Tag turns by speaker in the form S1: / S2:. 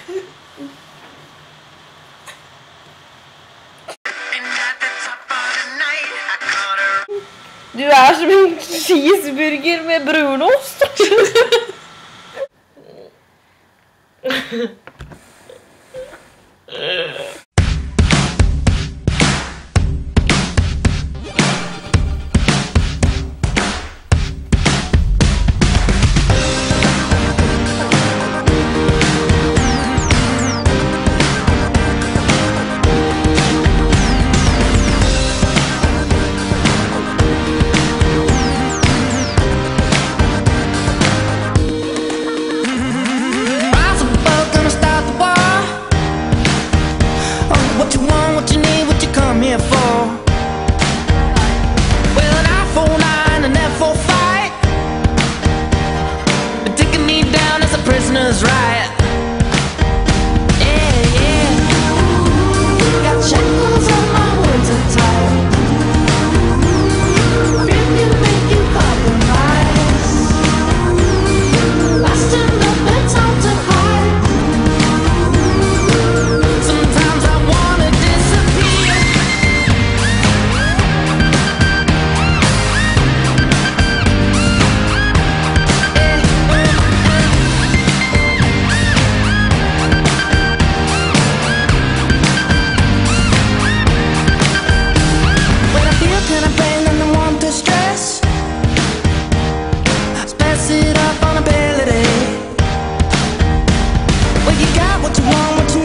S1: Du er som en cheeseburger med brunost.
S2: Prisoner's riot. Yeah, yeah. Got shackles on my words are tired. Fear can make you compromise. Lost in the bed's hard to hide. Sometimes I wanna disappear. It up on ability. Well, you got what you want,